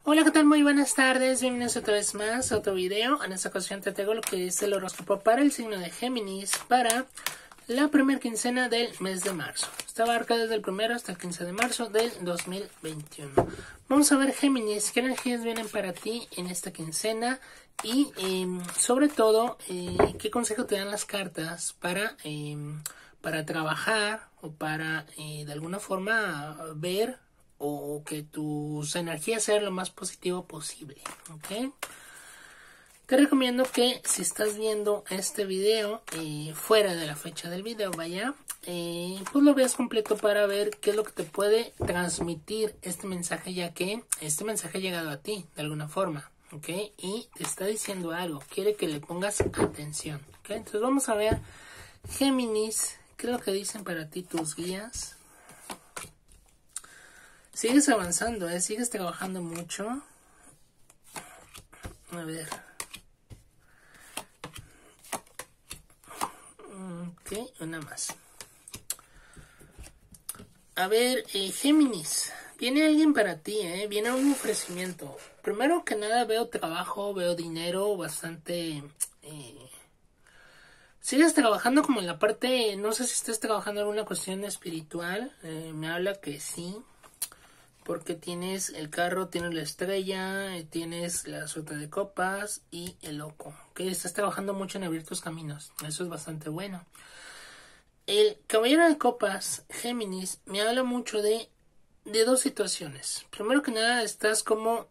Hola, ¿qué tal? Muy buenas tardes, bienvenidos otra vez más a otro video. En esta ocasión te traigo lo que es el horóscopo para el signo de Géminis para la primera quincena del mes de marzo. Esta abarca desde el 1 hasta el 15 de marzo del 2021. Vamos a ver, Géminis, qué energías vienen para ti en esta quincena y sobre todo qué consejo te dan las cartas para trabajar o para de alguna forma ver o que tus energías sean lo más positivo posible, ¿ok? Te recomiendo que si estás viendo este video fuera de la fecha del video, vaya, pues lo veas completo para ver qué es lo que te puede transmitir este mensaje, ya que este mensaje ha llegado a ti de alguna forma, ¿ok? Y te está diciendo algo, quiere que le pongas atención, ¿ok? Entonces vamos a ver, Géminis, qué es lo que dicen para ti tus guías. Sigues avanzando, sigues trabajando mucho. A ver. Ok, una más. A ver, Géminis. Viene alguien para ti, viene un ofrecimiento. Primero que nada veo trabajo, veo dinero bastante... Sigues trabajando como en la parte... No sé si estés trabajando en una cuestión espiritual. Me habla que sí. Porque tienes el carro, tienes la estrella, tienes la suerte de copas y el loco. ¿Okay? Estás trabajando mucho en abrir tus caminos. Eso es bastante bueno. El caballero de copas, Géminis, me habla mucho de dos situaciones. Primero que nada, estás como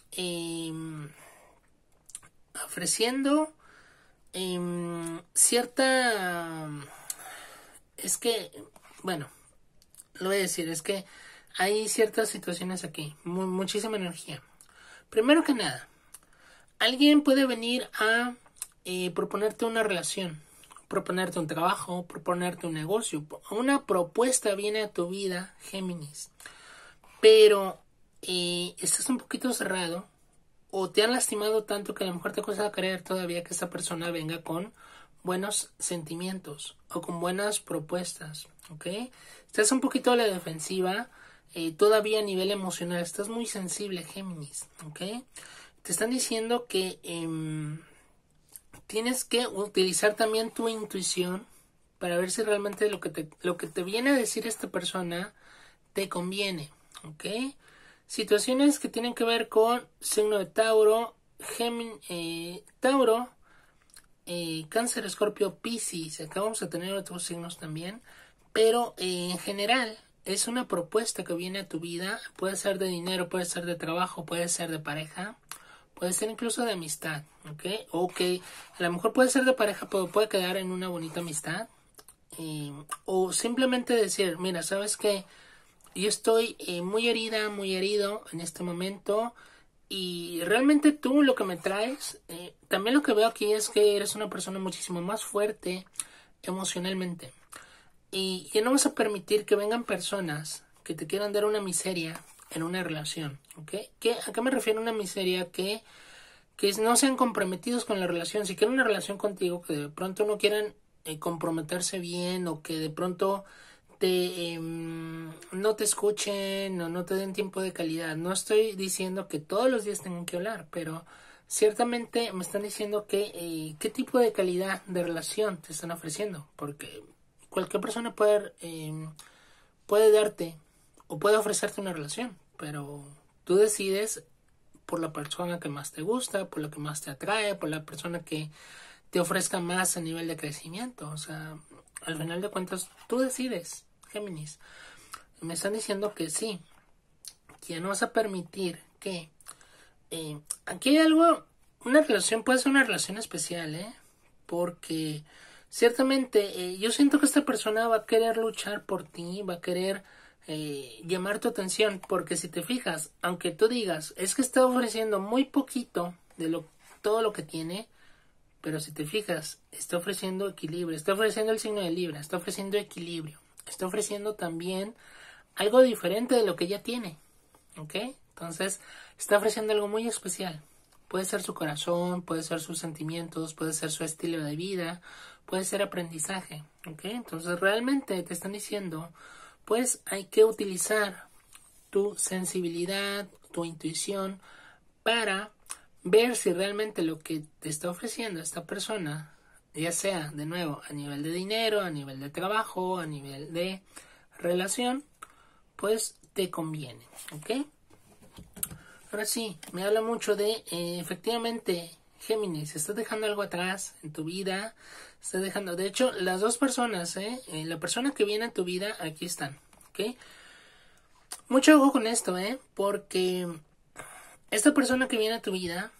ofreciendo cierta... Es que, bueno, lo voy a decir, es que hay ciertas situaciones aquí, muchísima energía. Primero que nada, alguien puede venir a proponerte una relación, proponerte un trabajo, proponerte un negocio. Una propuesta viene a tu vida, Géminis, pero estás un poquito cerrado o te han lastimado tanto que a lo mejor te cuesta creer todavía que esta persona venga con buenos sentimientos o con buenas propuestas, ¿ok? Estás un poquito a la defensiva. Todavía a nivel emocional estás muy sensible, Géminis, ¿ok? Te están diciendo que tienes que utilizar también tu intuición para ver si realmente lo que te viene a decir esta persona te conviene, ¿ok? Situaciones que tienen que ver con signo de Tauro, Tauro, Cáncer, Escorpio, Piscis. Acá vamos a tener otros signos también, pero en general es una propuesta que viene a tu vida. Puede ser de dinero, puede ser de trabajo, puede ser de pareja, puede ser incluso de amistad, ¿ok? O que a lo mejor puede ser de pareja, pero puede quedar en una bonita amistad. O simplemente decir, mira, ¿sabes qué? Yo estoy muy herida, muy herido en este momento y realmente tú lo que me traes, también lo que veo aquí es que eres una persona muchísimo más fuerte emocionalmente. Y que no vas a permitir que vengan personas que te quieran dar una miseria en una relación, ¿ok? ¿A qué me refiero a una miseria? Que no sean comprometidos con la relación. Si quieren una relación contigo, que de pronto no quieran comprometerse bien o que de pronto no te escuchen o no te den tiempo de calidad. No estoy diciendo que todos los días tengan que hablar, pero ciertamente me están diciendo que qué tipo de calidad de relación te están ofreciendo, porque cualquier persona puede darte o puede ofrecerte una relación, pero tú decides por la persona que más te gusta, por la que más te atrae, por la persona que te ofrezca más a nivel de crecimiento. O sea, al final de cuentas, tú decides, Géminis. Me están diciendo que sí, que no vas a permitir que... aquí hay algo, una relación puede ser una relación especial, porque ciertamente yo siento que esta persona va a querer luchar por ti, va a querer llamar tu atención, porque si te fijas, aunque tú digas, es que está ofreciendo muy poquito de todo lo que tiene, pero si te fijas, está ofreciendo equilibrio, está ofreciendo el signo de Libra, está ofreciendo equilibrio, está ofreciendo también algo diferente de lo que ya tiene, ¿ok? Entonces, está ofreciendo algo muy especial. Puede ser su corazón, puede ser sus sentimientos, puede ser su estilo de vida, puede ser aprendizaje, ¿ok? Entonces, realmente te están diciendo, pues hay que utilizar tu sensibilidad, tu intuición para ver si realmente lo que te está ofreciendo esta persona, ya sea de nuevo a nivel de dinero, a nivel de trabajo, a nivel de relación, pues te conviene, ¿ok? Ahora sí, me habla mucho de, efectivamente, Géminis, estás dejando algo atrás en tu vida, estás dejando, de hecho, las dos personas, la persona que viene a tu vida, aquí están, ¿ok? Mucho ojo con esto, porque esta persona que viene a tu vida,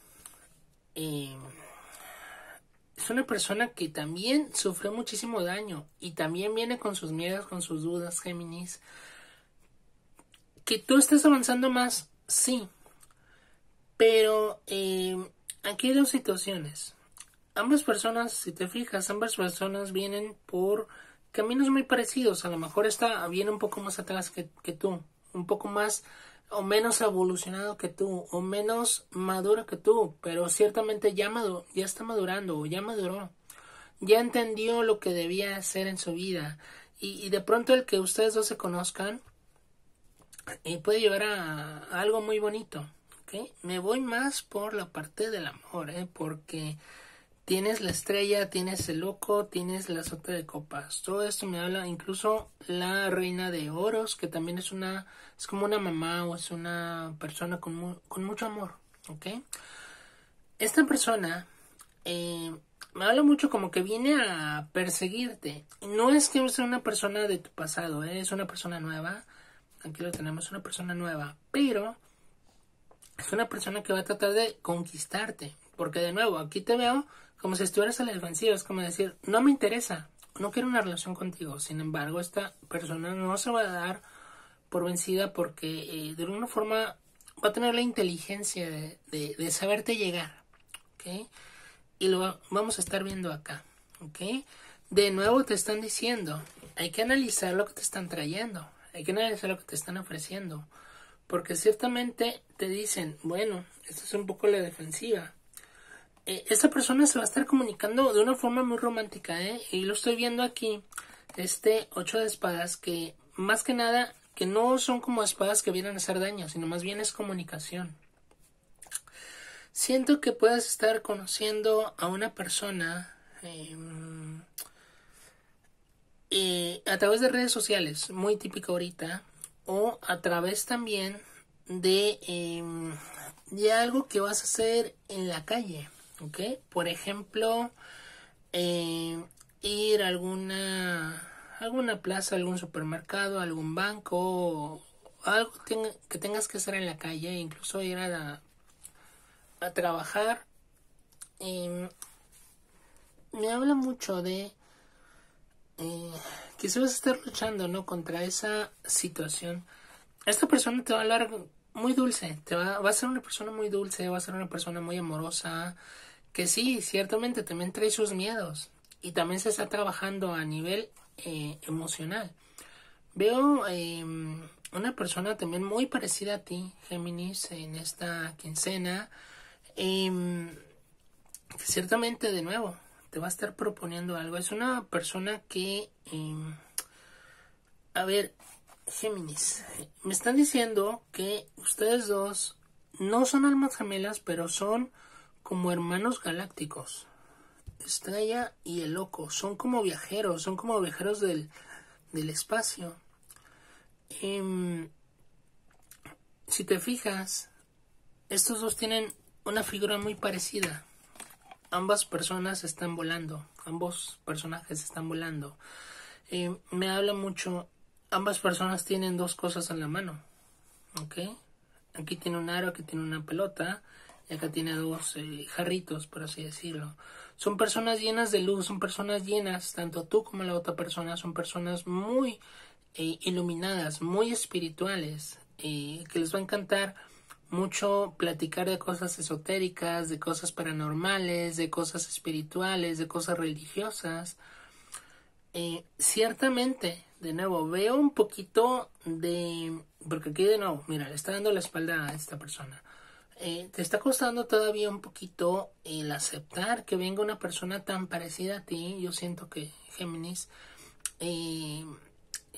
es una persona que también sufrió muchísimo daño y también viene con sus miedos, con sus dudas, Géminis. Que tú estés avanzando más, sí, pero aquí hay dos situaciones. Ambas personas, si te fijas, ambas personas vienen por caminos muy parecidos. A lo mejor esta viene un poco más atrás que tú, un poco más o menos evolucionado que tú, o menos maduro que tú, pero ciertamente ya está madurando, o ya maduró, ya entendió lo que debía hacer en su vida, y de pronto el que ustedes dos se conozcan puede llevar a algo muy bonito, ¿okay? Me voy más por la parte del amor, porque tienes la estrella, tienes el loco, tienes la sota de copas. Todo esto me habla, incluso la reina de oros, que también es como una mamá o es una persona con mucho amor, ¿ok? Esta persona me habla mucho como que viene a perseguirte. No es que sea una persona de tu pasado, es una persona nueva. Aquí lo tenemos, una persona nueva, pero es una persona que va a tratar de conquistarte. Porque de nuevo, aquí te veo como si estuvieras a la defensiva. Es como decir, no me interesa, no quiero una relación contigo. Sin embargo, esta persona no se va a dar por vencida porque de alguna forma va a tener la inteligencia de saberte llegar. ¿Ok? Y lo vamos a estar viendo acá. ¿Ok? De nuevo te están diciendo, hay que analizar lo que te están trayendo. Hay que analizar lo que te están ofreciendo. Porque ciertamente te dicen, bueno, esto es un poco la defensiva. Esta persona se va a estar comunicando de una forma muy romántica, y lo estoy viendo aquí, este 8 de espadas, que más que nada, que no son como espadas que vienen a hacer daño, sino más bien es comunicación. Siento que puedes estar conociendo a una persona a través de redes sociales, muy típico ahorita, o a través también de algo que vas a hacer en la calle, ¿ok? Por ejemplo, ir a alguna plaza, algún supermercado, algún banco, algo que tengas que hacer en la calle, incluso ir a trabajar. Me habla mucho de que se vas a estar luchando, ¿no?, contra esa situación. Esta persona te va a hablar muy dulce, va a ser una persona muy dulce, va a ser una persona muy amorosa, que sí, ciertamente también trae sus miedos y también se está trabajando a nivel emocional. Veo una persona también muy parecida a ti, Géminis, en esta quincena, que ciertamente de nuevo te va a estar proponiendo algo. Es una persona que, a ver, Géminis, me están diciendo que ustedes dos no son almas gemelas, pero son como hermanos galácticos. Estrella y el loco son como viajeros del espacio. Si te fijas, estos dos tienen una figura muy parecida. Ambas personas están volando, ambos personajes están volando. Me habla mucho, ambas personas tienen dos cosas en la mano, ¿ok? Aquí tiene un aro, aquí tiene una pelota, y acá tiene dos jarritos, por así decirlo. Son personas llenas de luz, son personas llenas, tanto tú como la otra persona, son personas muy iluminadas, muy espirituales, que les va a encantar mucho platicar de cosas esotéricas, de cosas paranormales, de cosas espirituales, de cosas religiosas. Ciertamente, de nuevo, veo un poquito de... Porque aquí de nuevo, mira, le está dando la espalda a esta persona. Te está costando todavía un poquito el aceptar que venga una persona tan parecida a ti. Yo siento que, Géminis,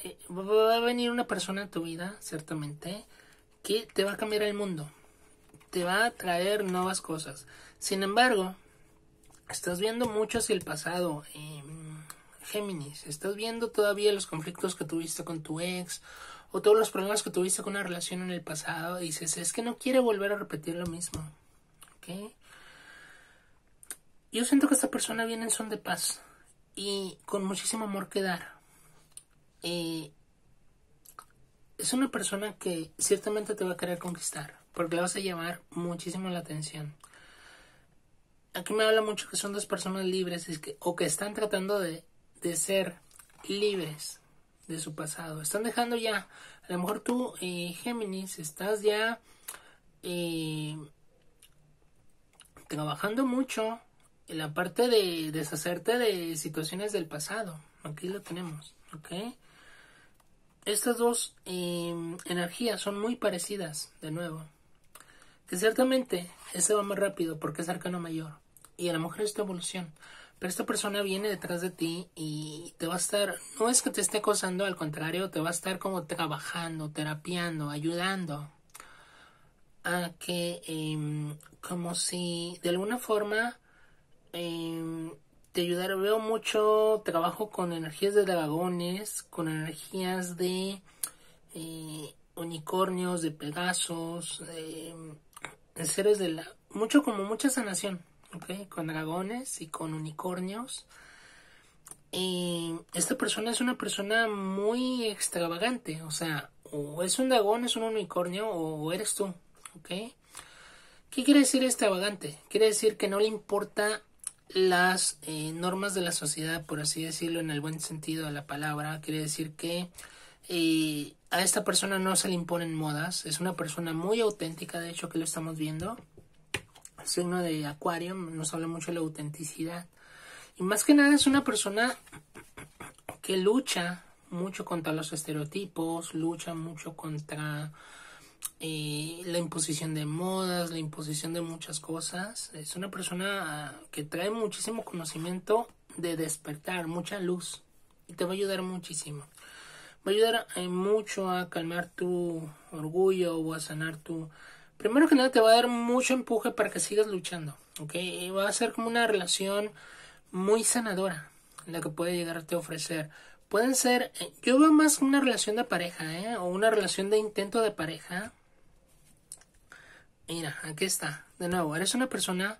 va a venir una persona en tu vida, ciertamente, que te va a cambiar el mundo. te va a traer nuevas cosas. Sin embargo, estás viendo mucho hacia el pasado, Géminis. Estás viendo todavía los conflictos que tuviste con tu ex o todos los problemas que tuviste con una relación en el pasado. Y dices, es que no quiere volver a repetir lo mismo. ¿Ok? Yo siento que esta persona viene en son de paz y con muchísimo amor que dar. Es una persona que ciertamente te va a querer conquistar porque le vas a llamar muchísimo la atención. Aquí me habla mucho que son dos personas libres o que están tratando de ser libres de su pasado. Están dejando ya, a lo mejor tú, Géminis, estás ya trabajando mucho en la parte de deshacerte de situaciones del pasado. Aquí lo tenemos, ¿ok? Estas dos energías son muy parecidas, de nuevo. Que ciertamente ese va más rápido porque es arcano mayor. Y a lo mejor es tu evolución. Pero esta persona viene detrás de ti y te va a estar, no es que te esté acosando, al contrario, te va a estar como trabajando, terapiando, ayudando a que, como si de alguna forma te ayudara. Veo mucho trabajo con energías de dragones, con energías de unicornios, de pegasos, de seres de la... mucha sanación, ¿ok? Con dragones y con unicornios. Esta persona es una persona muy extravagante, o sea, o es un dragón, es un unicornio, o eres tú, ¿ok? ¿Qué quiere decir extravagante? Quiere decir que no le importa las normas de la sociedad, por así decirlo, en el buen sentido de la palabra. Quiere decir que a esta persona no se le imponen modas. Es una persona muy auténtica, de hecho que lo estamos viendo. El signo de Acuario nos habla mucho de la autenticidad. Y más que nada es una persona que lucha mucho contra los estereotipos, lucha mucho contra la imposición de modas, la imposición de muchas cosas. Es una persona que trae muchísimo conocimiento de despertar, mucha luz, y te va a ayudar muchísimo. Va a ayudar mucho a calmar tu orgullo o a sanar tu... Primero que nada te va a dar mucho empuje para que sigas luchando, ¿ok? Y va a ser como una relación muy sanadora la que puede llegarte a ofrecer. Pueden ser, yo veo más una relación de pareja, o una relación de intento de pareja. Mira, aquí está, de nuevo, eres una persona,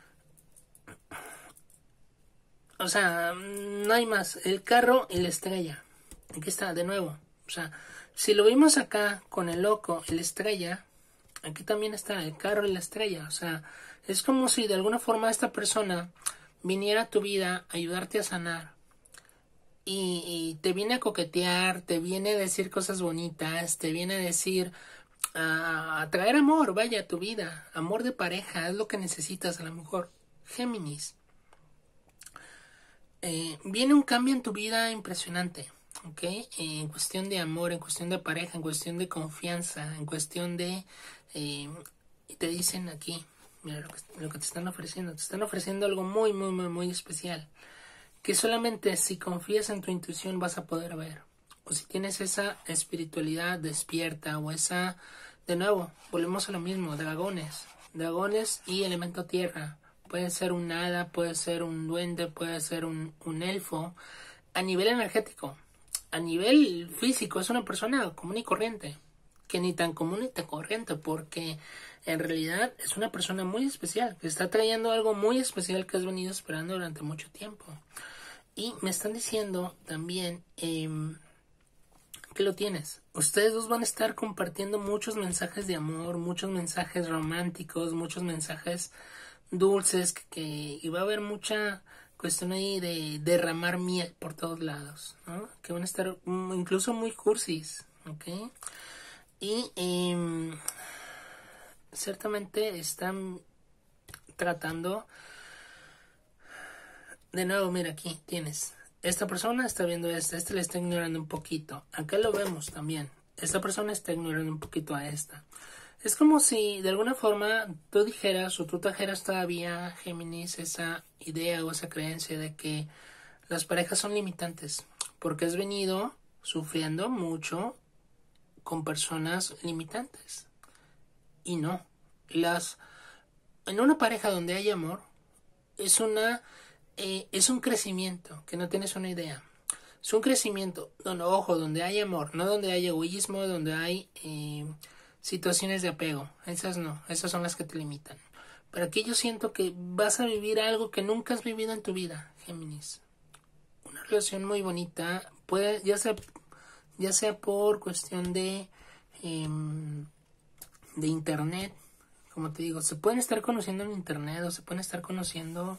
o sea, no hay más, el carro y la estrella. Aquí está, de nuevo, o sea, si lo vimos acá con el loco y la estrella, aquí también está el carro y la estrella. O sea, es como si de alguna forma esta persona viniera a tu vida a ayudarte a sanar. Y te viene a coquetear, te viene a decir cosas bonitas, te viene a decir, a traer amor, vaya, a tu vida. Amor de pareja, es lo que necesitas a lo mejor. Géminis. Viene un cambio en tu vida impresionante, ¿ok? En cuestión de amor, en cuestión de pareja, en cuestión de confianza, en cuestión de... te dicen aquí, mira lo que te están ofreciendo. Te están ofreciendo algo muy, muy, muy, muy especial. Que solamente si confías en tu intuición vas a poder ver. O si tienes esa espiritualidad despierta o esa... De nuevo, volvemos a lo mismo, dragones. Dragones y elemento tierra. Puede ser un hada, puede ser un duende, puede ser un elfo. A nivel energético, a nivel físico, es una persona común y corriente. Que ni tan común ni tan corriente, porque en realidad es una persona muy especial, que está trayendo algo muy especial que has venido esperando durante mucho tiempo. Y me están diciendo también que lo tienes. Ustedes dos van a estar compartiendo muchos mensajes de amor, muchos mensajes románticos, muchos mensajes dulces, y va a haber mucha cuestión ahí de derramar miel por todos lados, ¿no? Que van a estar incluso muy cursis, ¿ok? Y ciertamente están tratando... De nuevo, mira, aquí tienes. Esta persona está viendo este le está ignorando un poquito. Acá lo vemos también. Esta persona está ignorando un poquito a esta. Es como si de alguna forma tú dijeras o tú trajeras todavía, Géminis, esa idea o esa creencia de que las parejas son limitantes. Porque has venido sufriendo mucho con personas limitantes. Y no. En una pareja donde hay amor, es un crecimiento que no tienes una idea. Es un crecimiento, ojo, donde hay amor, no donde hay egoísmo, donde hay situaciones de apego. Esas no, esas son las que te limitan. Pero aquí yo siento que vas a vivir algo que nunca has vivido en tu vida, Géminis. Una relación muy bonita, puede, ya sea por cuestión de internet, como te digo, se pueden estar conociendo en internet o se pueden estar conociendo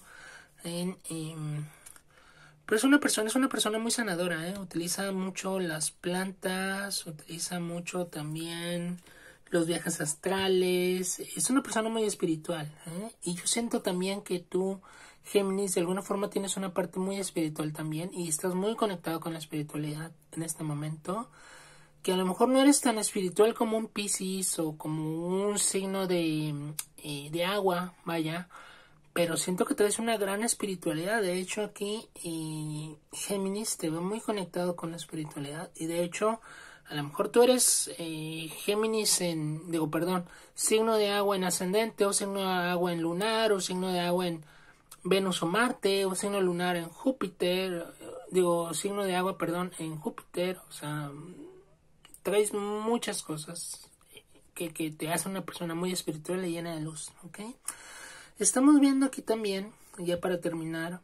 pero es una persona muy sanadora, utiliza mucho las plantas, utiliza mucho también los viajes astrales, es una persona muy espiritual, y yo siento también que tú, Géminis, de alguna forma tienes una parte muy espiritual también y estás muy conectado con la espiritualidad en este momento, que a lo mejor no eres tan espiritual como un Piscis o como un signo de agua, vaya, pero siento que traes una gran espiritualidad. De hecho, aquí Géminis te ve muy conectado con la espiritualidad. Y de hecho, a lo mejor tú eres Géminis signo de agua en ascendente, o signo de agua en lunar, o signo de agua en Venus o Marte, o signo lunar en Júpiter, signo de agua, en Júpiter. O sea, traes muchas cosas que te hacen una persona muy espiritual y llena de luz, ¿ok? Estamos viendo aquí también, ya para terminar,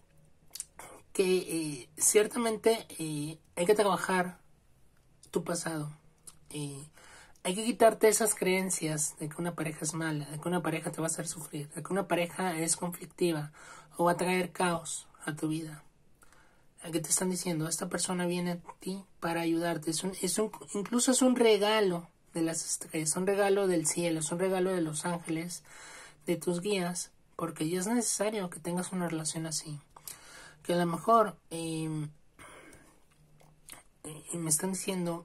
que ciertamente hay que trabajar tu pasado. Hay que quitarte esas creencias de que una pareja es mala, de que una pareja te va a hacer sufrir, de que una pareja es conflictiva o va a traer caos a tu vida. ¿Qué te están diciendo? Esta persona viene a ti para ayudarte. Incluso es un regalo de las estrellas, es un regalo del cielo, es un regalo de los ángeles, de tus guías, porque ya es necesario que tengas una relación así. Que a lo mejor me están diciendo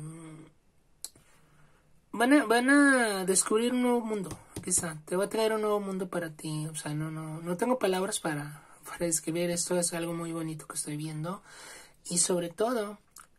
van a descubrir un nuevo mundo, quizá te va a traer un nuevo mundo para ti. O sea, no tengo palabras para describir esto. Es algo muy bonito que estoy viendo, y sobre todo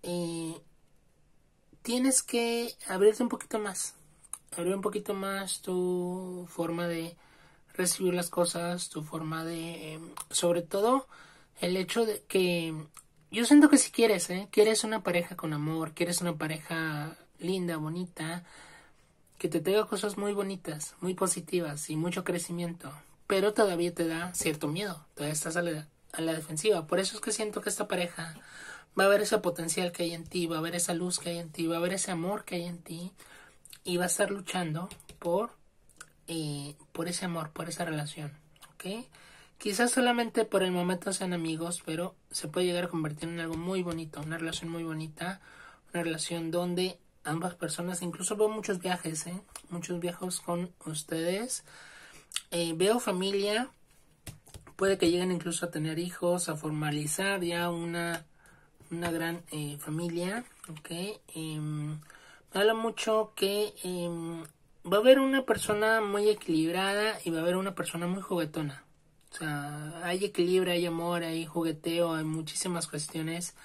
tienes que abrirte un poquito más, abrir un poquito más tu forma de recibir las cosas, tu forma de sobre todo el hecho de que yo siento que si quieres una pareja con amor, quieres una pareja linda, bonita, que te traiga cosas muy bonitas, muy positivas y mucho crecimiento, pero todavía te da cierto miedo, todavía estás a la defensiva. Por eso es que siento que esta pareja va a ver ese potencial que hay en ti, va a ver esa luz que hay en ti, va a ver ese amor que hay en ti, y va a estar luchando por ese amor, por esa relación, ¿ok? Quizás solamente por el momento sean amigos, pero se puede llegar a convertir en algo muy bonito, una relación muy bonita, una relación donde ambas personas, incluso veo muchos viajes, muchos viajes con ustedes, veo familia, puede que lleguen incluso a tener hijos, a formalizar ya una gran familia, ¿ok? Me habla mucho que va a haber una persona muy equilibrada y va a haber una persona muy juguetona. O sea, hay equilibrio, hay amor, hay jugueteo, hay muchísimas cuestiones.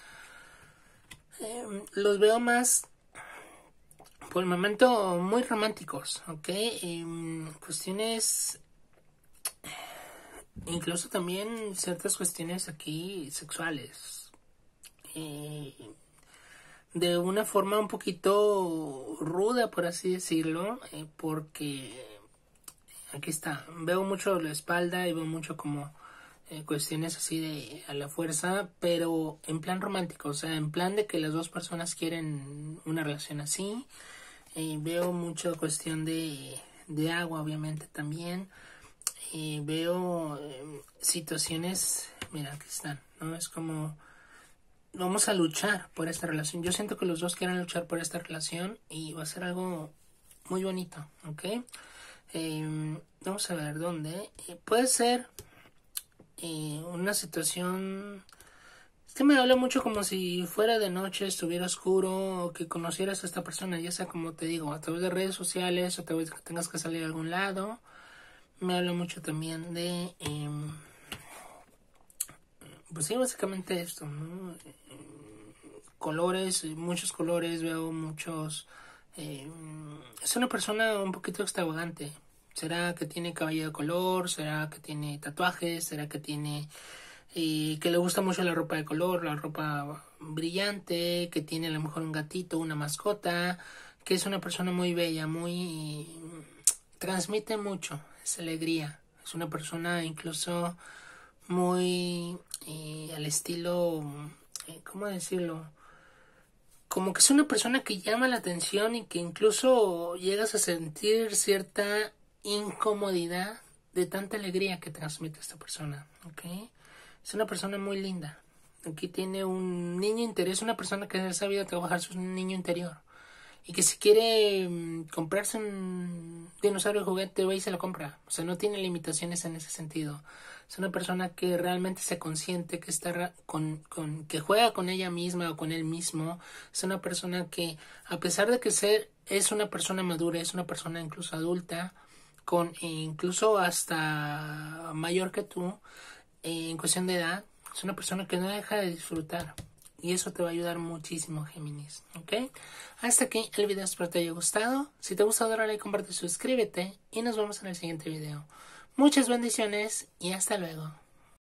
Los veo más, por el momento, muy románticos, ¿ok? Cuestiones, incluso también ciertas cuestiones aquí sexuales. De una forma un poquito ruda, por así decirlo, porque aquí está, veo mucho la espalda y veo mucho como cuestiones así de a la fuerza, pero en plan romántico, o sea, en plan de que las dos personas quieren una relación así. Veo mucho cuestión de agua, obviamente también. Veo situaciones, mira, aquí están, ¿no? Es como vamos a luchar por esta relación. Yo siento que los dos quieren luchar por esta relación y va a ser algo muy bonito, ¿ok? Vamos a ver dónde. Puede ser una situación. Este me habla mucho como si fuera de noche, estuviera oscuro, o que conocieras a esta persona, ya sea como te digo, a través de redes sociales, o a través de que tengas que salir a algún lado. Me habla mucho también de pues sí, básicamente esto, ¿no? Colores, muchos colores, veo muchos. Es una persona un poquito extravagante, ¿Será que tiene cabello de color? ¿Será que tiene tatuajes? ¿Será que tiene que le gusta mucho la ropa de color, la ropa brillante, que tiene a lo mejor un gatito, una mascota, que es una persona muy bella, muy transmite mucho, es alegría, es una persona incluso muy al estilo, ¿cómo decirlo? Como que es una persona que llama la atención y que incluso llegas a sentir cierta incomodidad de tanta alegría que transmite esta persona, ¿ok? Es una persona muy linda. Aquí tiene un niño interior, es una persona que ha sabido trabajar su niño interior. Y que si quiere comprarse un dinosaurio de juguete, va y se lo compra. O sea, no tiene limitaciones en ese sentido. Es una persona que realmente se consiente, que está que juega con ella misma o con él mismo. Es una persona que, a pesar de que es una persona madura, es una persona incluso adulta, incluso hasta mayor que tú, en cuestión de edad, es una persona que no deja de disfrutar. Y eso te va a ayudar muchísimo, Géminis, ¿ok? Hasta aquí el video, espero te haya gustado. Si te ha gustado, dale like, comparte, suscríbete y nos vemos en el siguiente video. Muchas bendiciones y hasta luego.